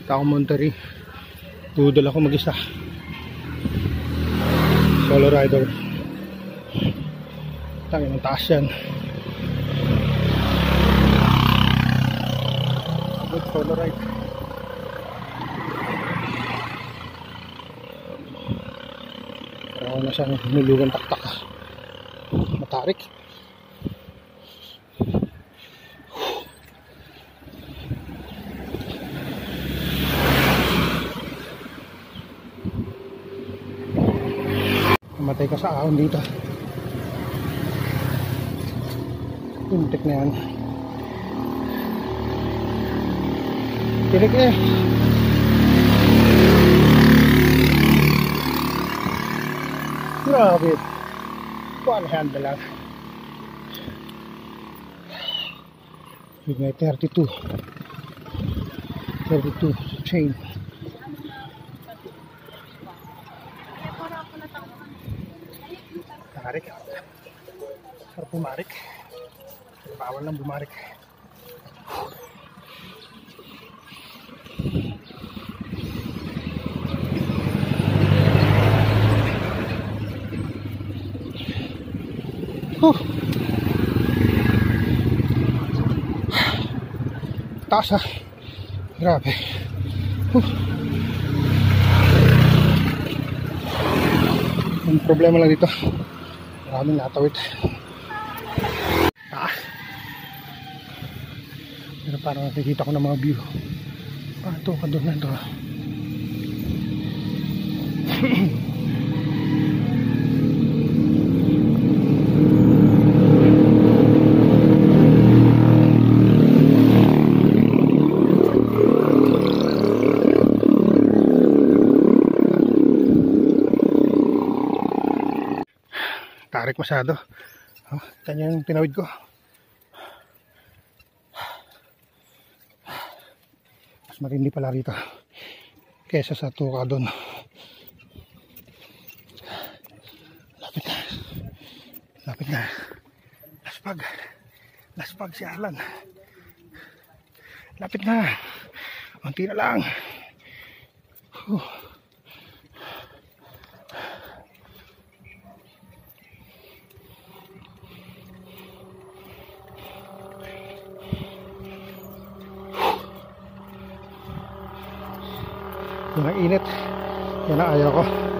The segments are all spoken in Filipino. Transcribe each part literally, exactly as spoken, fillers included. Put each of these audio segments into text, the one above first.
Punta ako Monterey. Doodle ako mag-isa. Solo rider. Tangin ang taas yan. Good solo ride. Parang na siyang nulugan taktak. Matarik. Namatay ka sa ahon dito. Pintik na yan. Pilik eh. Grabe. One hand na lang. With my thirty-two. thirty-two chain. Marik. Sarap bumarik. Bawal lang bumarik. Huh. Taas ah. Grabe. Huh. Ang problema lang dito, maraming natawid. Ah. Pero parang nakikita ko ng mga view. Ah, ito, doon na ito. Tarik masyado. Oh, kanya yung tinawid ko. Mas matindi pala rito kesa sa tuka doon. Lapit na. Lapit na. Laspag. Laspag si Arlan. Lapit na. Unti na lang. Huh. Yung ang init, yan ang ayaw ko.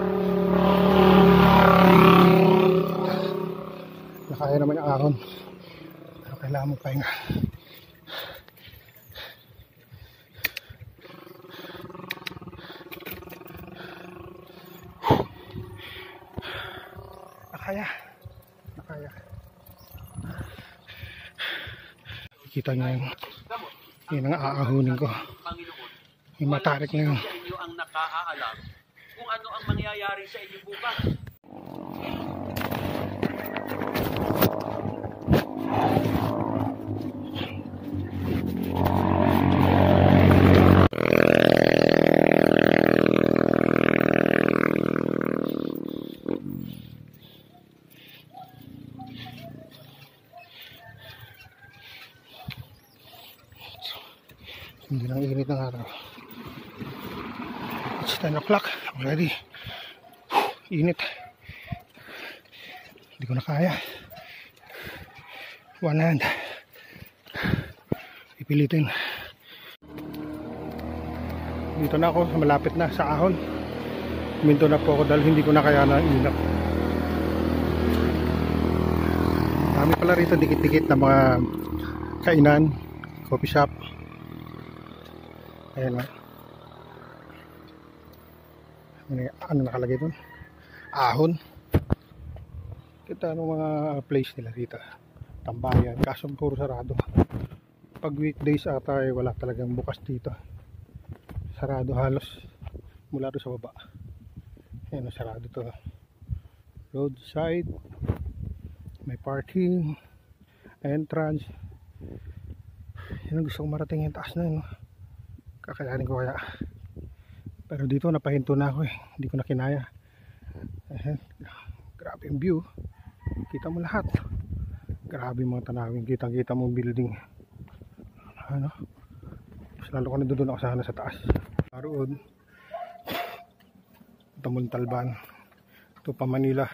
Nakaya naman yung ahon, pero kailangan mo pahinga. Nakaya, nakaya. Kita nyo yung yun ang aahunin ko. Yung matarik na yun. Inyo ang nakaalam kung ano ang mangyayari sa inyo bukas. Hindi lang init ng araw. It's ten o'clock already. Init. Hindi ko na kaya. One hand. Pipilitin. Dito na ako, malapit na sa ahon. Minto na po ako dahil hindi ko na kaya na init. Dami pala rito dikit-dikit na mga kainan, coffee shop. Ayan na. Ano nakalagay doon? Ahon. Kita ano mga place nila dito. Tambayan. Kaso puro sarado. Pag weekdays ata ay wala talagang bukas dito. Sarado halos. Mula doon sa baba. Ayan, sarado to. Roadside. May parking. Entrance. Yan ang gusto kong marating yung taas na yun. Kakayanin ko kaya. Pero dito napahinto na ako eh. Hindi ko na kinaya. Ayan. Grabe yung view. Kita mo lahat. Grabe yung mga tanawin. Kitang kita mo building. Ano? Mas lalo ko na doon ako sana sa taas. Road. Ito Montalban. Ito pa Manila.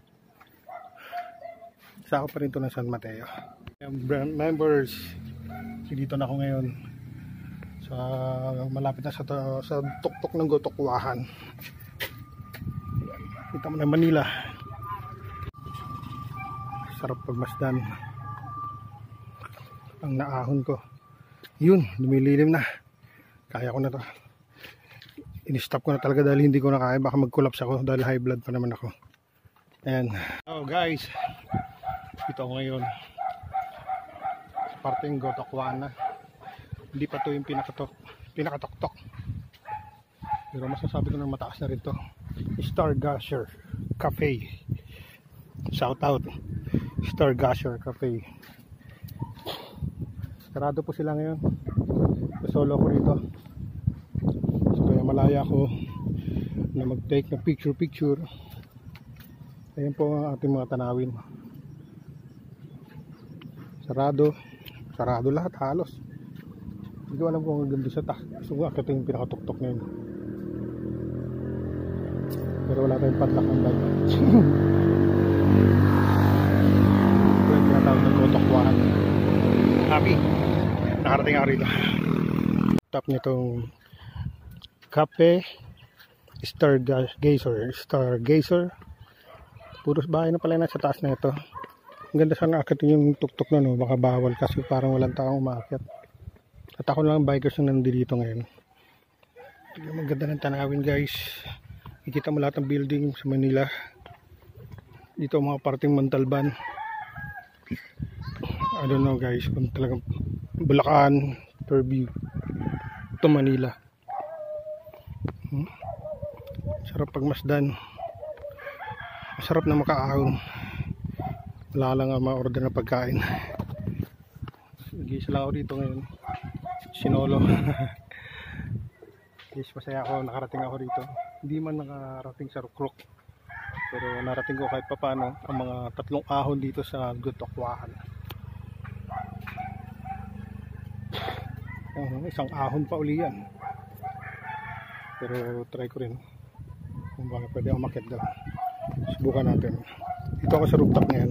Sako pa rin ito ng San Mateo. Members, dito na ako ngayon sa malapit na sa, sa tuktok ng Gotokwahan. Kita mo na Manila. Sarap pagmasdan. Ang naahon ko. Yun, lumililim na. Kaya ko na to. In-stop ko na talaga dahil hindi ko na kaya. Baka mag-collapse ako dahil high blood pa naman ako. Ayan. So guys, dito ako ngayon. Parteng Gotokwahan na. Hindi pa to yung pinakatok, pinakatok-tok. Pero masasabi ko na mataas na rin to. Stargazer Cafe. Shout out. Stargazer Cafe. Sarado po sila ngayon. Solo ko rito. So kaya malaya ako na mag-take ng picture-picture. Ayan po ang ating mga tanawin. Sarado. Sarado lahat halos. Hindi ko alam kung hanggang doon sa taas. Gusto ko akit yung pinakatuktok na yun. Pero wala tayong padlock ng bag. Ito yung tinatawag ng Gotokwahan. Happy. Nakarating ako rito. Top nitong Cafe Stargazer. Stargazer. Puros bahay na pala na sa taas na ito. Ang ganda sana akitin yung tuktok na no. Baka bawal kasi parang walang taong umakyat. At ako lang bikers na nandito ngayon. Tignan mo, ganda ng tanawin guys. Ikita mo lahat ng building sa Manila. Dito mga parting Montalban. I don't know guys kung talagang Bulacan, Fairview. Ito Manila. Hmm? Sarap pagmasdan. Masarap na makaahon. Wala lang ang ma-order na pagkain. Nag-iisa lang ako dito ngayon. Sinolo. Yes, masaya ako. Nakarating ako rito. Hindi man nakarating sa Rukrok. Pero narating ko kahit papano ang mga tatlong ahon dito sa Gotokwahan. Uh, isang ahon pa uli yan. Pero try ko rin. Kung baka pwede ako umakyat doon. Subukan natin. Dito ako sa rooftop ngayon.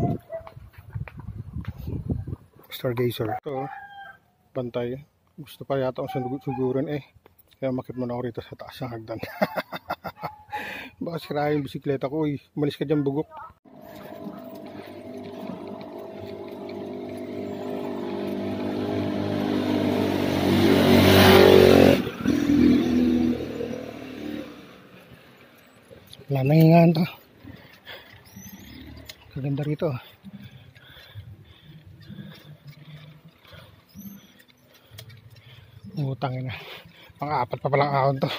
Stargazer. Ito, bantay. Gusto pa yata akong suguran eh. Kaya umakyat muna ako rito sa taas ng hagdan. Baka sirahin yung bisikleta ko. Uy, umalis ka dyan bugok. Wala nangingaan to. Kaganda rito. Utangin na. Pang-apat pa palang ahon to.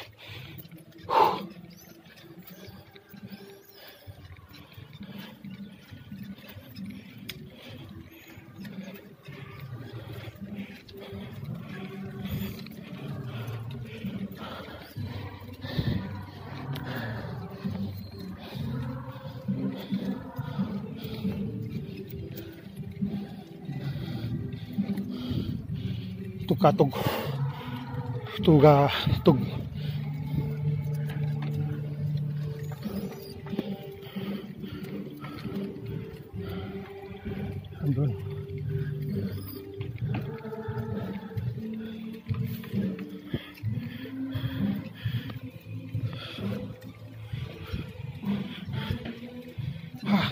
Tukatog. Tuga, tug. Andun. Ha.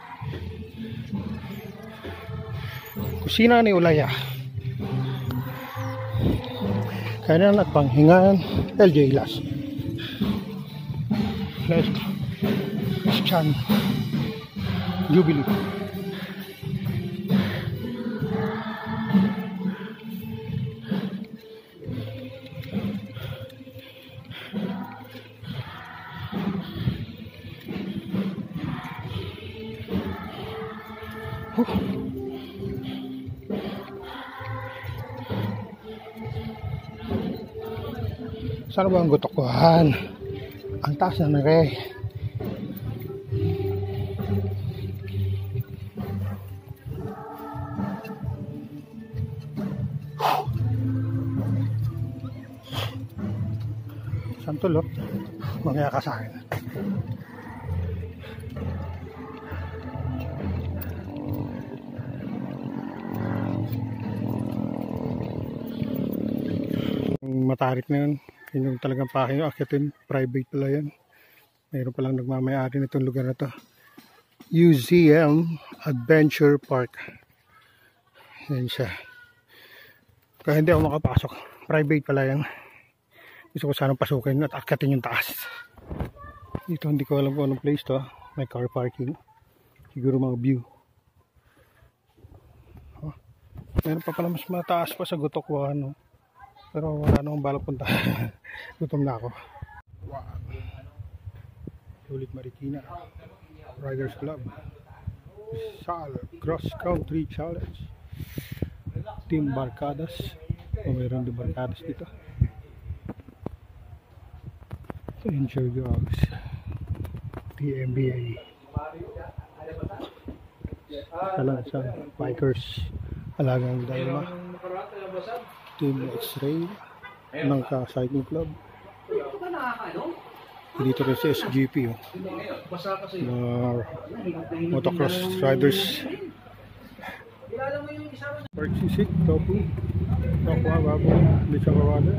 Kusina ni Ulaya. Kainan at panghingan L J Las. Next Chan Jubilee. Huh. Saan ba ang Gotokwahan? Ang taas na nare. Santol, oh. Mamaya ka sa akin. Yung matarik na yun, yun yung talagang pakin yung akitin, private pala yan. Mayroon palang nagmamayari nitong lugar na to. U Z M Adventure Park. Yan siya. Kaya hindi ako makapasok. Private pala yan. Gusto ko sanang pasukin at akitin yung taas. Dito hindi ko alam kung anong place to. May car parking. Siguro mga view. Oh, meron pa pala mas mataas pa sa Gotokwa, no? Pero wala namang balak punta. Gutom na ako. Wow. Ulit Marikina Riders Club Sal Cross Country Challenge Team Barkadas. O mayroon din Barkadas dito. Enjoy Dogs T M B A. Kala sa bikers Alagang Dharma Team X-Ray ng Ka-Cycling Club. Dito rin sa S G P, oh. Uh, motocross riders. Park Sisik, Topu, Tokwa, Bago, Litsa Kawalan.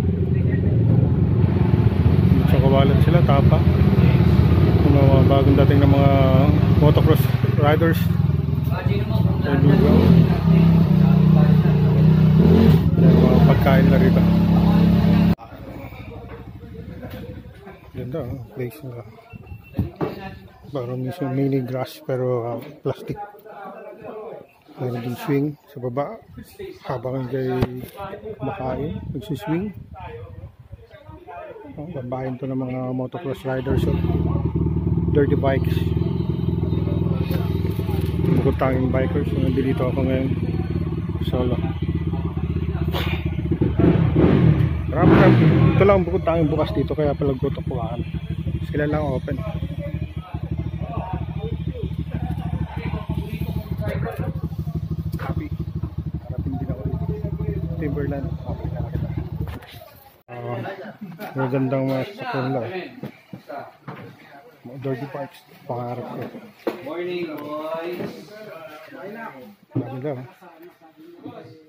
Litsa Kawalan sila, Tapa. Yung mga bagong dating ng mga motocross riders. Yung mga pagkain na rito. Ganda, oh, place na parang mismo mini grass pero uh, plastic. Meron din swing sa baba habang kayo kumakain, nagsiswing. Oh, babahin to ng mga motocross riders, oh. Dirty bikes. Bukod tanging bikers, so nandito ako ngayon solo. Marami lang, ito lang bukod tanging bukas dito kaya pala Gotokwahan. Sila lang open. Happy. Harating din ako dito. Timberland. Uh, magandang mga sakon lang. Dirty parks. Pangarap ko. Morning, boys. Maganda.